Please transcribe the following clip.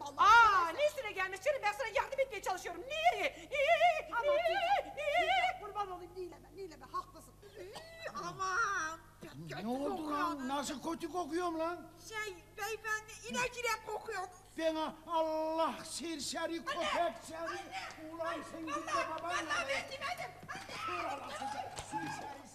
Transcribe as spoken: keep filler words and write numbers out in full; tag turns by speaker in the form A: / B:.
A: vallahi.
B: Aa, ne üstüne gelmiş canım, ben sana yardım etmeye çalışıyorum. Niye?
A: Kurban olayım, nileme, nileme, haklısın. Aman.
C: Ne oldu lan? Nasıl kötü kokuyorum lan?
A: Şey, beyefendi, inek inek kokuyor.
C: Bana Allah serseri köpek seni. Ulan sen git de babanla.
A: Vallahi ben demedim.
C: Ulan size serseri